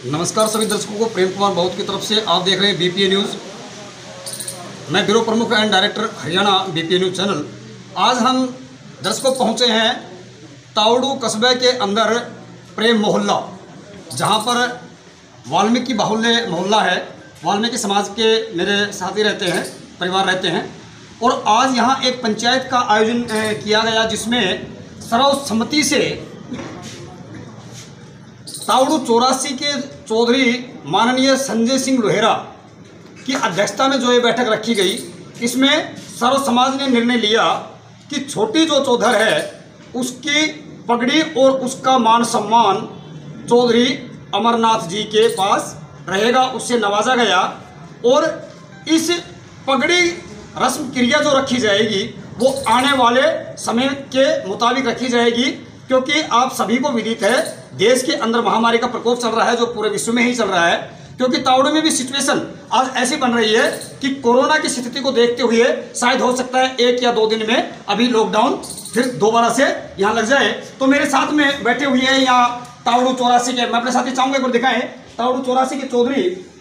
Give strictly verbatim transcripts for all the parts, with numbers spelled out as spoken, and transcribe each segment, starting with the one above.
नमस्कार सभी दर्शकों को, प्रेम कुमार बहुत की तरफ से आप देख रहे हैं बीपीए न्यूज़। मैं ब्यूरो प्रमुख and director Haryana BPA news channel. आज हम दर्शकों पहुंचे हैं तावड़ू कस्बे के अंदर प्रेम मोहल्ला, जहां पर वाल्मीकि बाहुल्य मोहल्ला है। वाल्मीकि समाज के मेरे साथी रहते हैं, परिवार रहते हैं, और आज यहां एक पंचायत का आयोजन किया गया, जिसमें सर्वसम्मति से तावड़ू चौरासी के चौधरी माननीय संजय सिंह लोहेरा की अध्यक्षता में जो ये बैठक रखी गई, इसमें सर्व समाज ने निर्णय लिया कि छोटी जो चौधर है उसकी पगड़ी और उसका मान सम्मान चौधरी अमरनाथ जी के पास रहेगा, उससे नवाजा गया। और इस पगड़ी रस्म क्रिया जो रखी जाएगी वो आने वाले समय के मुताबिक रखी जाएगी, क्योंकि आप सभी को विदित है देश के अंदर महामारी का प्रकोप चल रहा है, जो पूरे विश्व में ही चल रहा है। क्योंकि तावड़ू में भी सिचुएशन आज ऐसी बन रही है कि कोरोना की स्थिति को देखते हुए शायद हो सकता है एक या दो दिन में अभी लॉकडाउन फिर दोबारा से यहाँ लग जाए। तो मेरे साथ में बैठे हुए हैं यहाँ तावड़ू चौरासी के, मैं अपने साथी चाहूंगा एक बार दिखाएं, तावड़ू चौरासी के चौधरी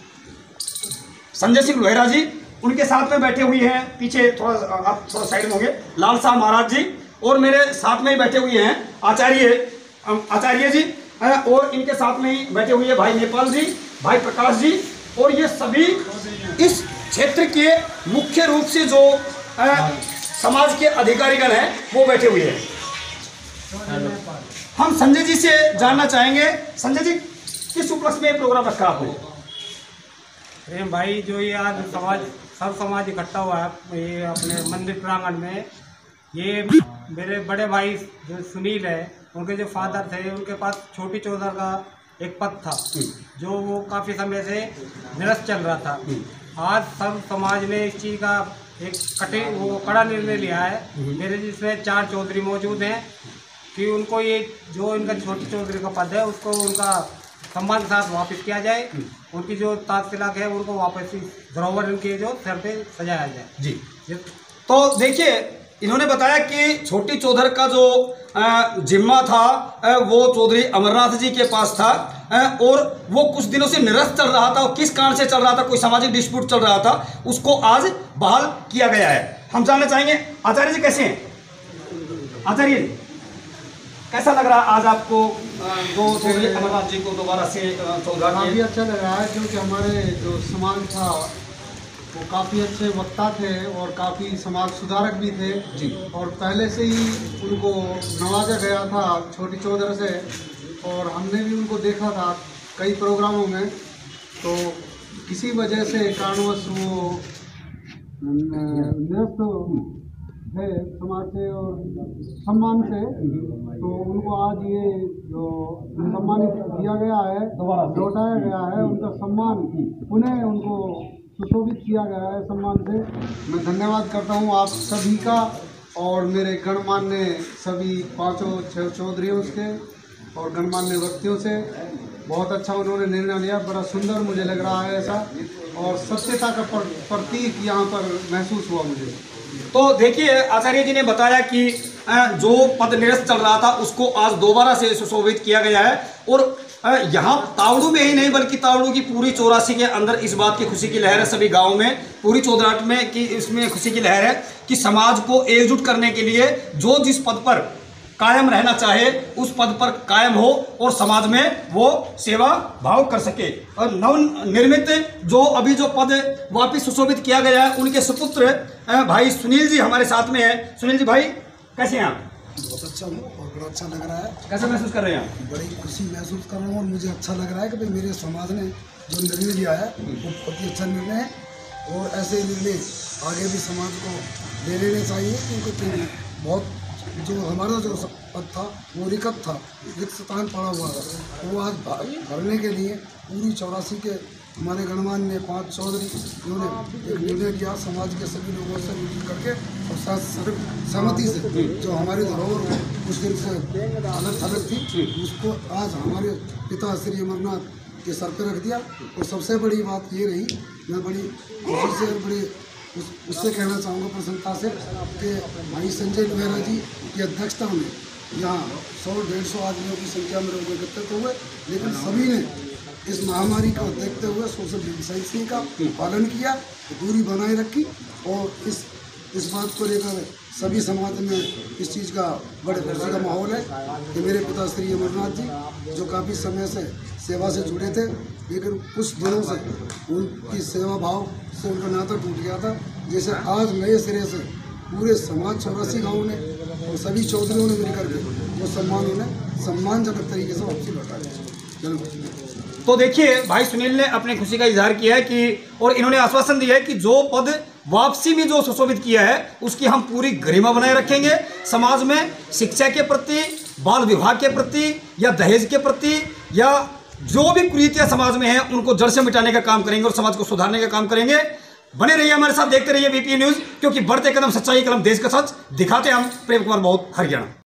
संजय सिंह लोहेरा जी, उनके साथ में बैठे हुए हैं पीछे, थोड़ा आप थोड़ा साइड में होंगे, लाल साहब महाराज जी, और मेरे साथ में ही बैठे हुए हैं आचार्य आचार्य जी, और इनके साथ में ही बैठे हुए भाई नेपाल जी, भाई प्रकाश जी, और ये सभी इस क्षेत्र के मुख्य रूप से जो आ, समाज के अधिकारीगण हैं वो बैठे हुए हैं। हम संजय जी से जानना चाहेंगे, संजय जी किस उपलक्ष्य में प्रोग्राम रखा आपने? प्रेम भाई, जो ये आज समाज सब समाज इकट्ठा हुआ है ये अपने मंदिर प्रांगण में, ये मेरे बड़े भाई जो सुनील है, उनके जो फादर थे, उनके पास छोटी चौधर का एक पद था जो वो काफ़ी समय से निरस्त चल रहा था। आज सब समाज ने इस चीज़ का एक कठिन वो कड़ा निर्णय लिया है। मेरे जिसमें चार चौधरी मौजूद हैं कि उनको ये जो इनका छोटी चौधरी का पद है उसको उनका सम्मान के साथ वापस किया जाए। उनकी जो ताज तिलक है उनको वापस धरोहर उनके जो सर पे सजाया जाए। जी, तो देखिए इन्होंने बताया कि छोटी चौधर का जो जिम्मा था वो चौधरी अमरनाथ जी के पास था, और वो कुछ दिनों से निरस्त चल रहा था। और किस कारण से चल रहा था, कोई सामाजिक डिस्प्यूट चल रहा था, उसको आज बहाल किया गया है। हम जानना चाहेंगे आचार्य जी कैसे हैं? आचार्य जी कैसा लग रहा है आज आपको जो चौधरी अमरनाथ जी को दोबारा से चौधरी? काफ़ी अच्छा लग रहा है, क्योंकि हमारे जो समाज था वो काफ़ी अच्छे वक्ता थे और काफ़ी समाज सुधारक भी थे जी। और पहले से ही उनको नवाजा गया था छोटी चौधर से, और हमने भी उनको देखा था कई प्रोग्रामों में। तो किसी वजह से कारणवश वो निरस्त थे समाज से और सम्मान से, तो उनको आज ये जो सम्मानित किया गया है, लौटाया गया है, उनका सम्मान पुनः उनको सुशोभित किया गया है सम्मान से। मैं धन्यवाद करता हूँ आप सभी का और मेरे गणमान्य सभी पांचों चौधरियों के और गणमान्य व्यक्तियों से। बहुत अच्छा उन्होंने निर्णय लिया, बड़ा सुंदर मुझे लग रहा है ऐसा, और सत्यता का प्रतीक यहाँ पर महसूस हुआ मुझे। तो देखिए आचार्य जी ने बताया कि जो पद निरस्त चल रहा था उसको आज दोबारा से सुशोभित किया गया है, और यहाँ तावड़ू में ही नहीं बल्कि तावड़ू की पूरी चौरासी के अंदर इस बात की खुशी की लहर है, सभी गांव में, पूरी चौधराहट में कि इसमें खुशी की लहर है कि समाज को एकजुट करने के लिए जो जिस पद पर कायम रहना चाहे उस पद पर कायम हो और समाज में वो सेवा भाव कर सके। और नव निर्मित जो अभी जो पद वापिस सुशोभित किया गया है, उनके सुपुत्र भाई सुनील जी हमारे साथ में है। सुनील जी भाई कैसे हैं आप? बहुत अच्छा हूँ और बड़ा अच्छा लग रहा है। कैसे महसूस कर रहे हैं आप? बड़ी खुशी महसूस कर रहा हूँ और मुझे अच्छा लग रहा है कि भाई मेरे समाज ने जो निर्णय लिया है वो बहुत ही अच्छा निर्णय है, और ऐसे निर्णय आगे भी समाज को ले लेने चाहिए, क्योंकि बहुत जो हमारा जो पद था वो रिक्त था, रिक्त स्थान पड़ा हुआ था, तो वो आज भरने के लिए पूरी चौरासी के हमारे गणमान्य पांच चौधरी इन्होंने एक निर्णय किया समाज के सभी लोगों से मिल करके और साथ सर्व सहमति से, जो हमारी धरोहर कुछ दिन से अलग थलग थी उसको आज हमारे पिता श्री अमरनाथ के सर पे रख दिया। और सबसे बड़ी बात ये रही, मैं बड़ी खुशी से और बड़ी उस, उससे कहना चाहूँगा प्रसन्नता से कि भाई संजय लोहेरा जी की अध्यक्षता में यहाँ सौ डेढ़ सौ आदमियों की संख्या में लोग एकत्रित हुए, लेकिन सभी ने इस महामारी को देखते हुए सोशल डिस्टेंसिंग का पालन किया, दूरी बनाए रखी और इस इस बात को लेकर सभी समाज में इस चीज़ का बड़े खुशी का माहौल है कि मेरे पिता श्री अमरनाथ जी जो काफ़ी समय से सेवा से जुड़े थे, लेकिन कुछ दिनों से उनकी सेवा भाव से उनका नाता टूट गया था। जैसे आज नए सिरे से पूरे समाज चौरासी गाँव ने और सभी चौधरियों ने मिलकर के वो सम्मान उन्हें सम्मानजनक तरीके से वापसी लौटा दिया। तो देखिए भाई सुनील ने अपनी खुशी का इजहार किया है कि और इन्होंने आश्वासन दिया है कि जो पद वापसी में जो सुशोभित किया है उसकी हम पूरी गरिमा बनाए रखेंगे। समाज में शिक्षा के प्रति, बाल विवाह के प्रति या दहेज के प्रति या जो भी कुरीतियां समाज में हैं उनको जड़ से मिटाने का काम करेंगे और समाज को सुधारने का काम करेंगे। बने रहिए हमारे साथ, देखते रहिए बीपी न्यूज, क्योंकि बढ़ते कदम सच्चाई कलम देश का सच दिखाते हम। प्रेम कुमार बहुत, हरियाणा।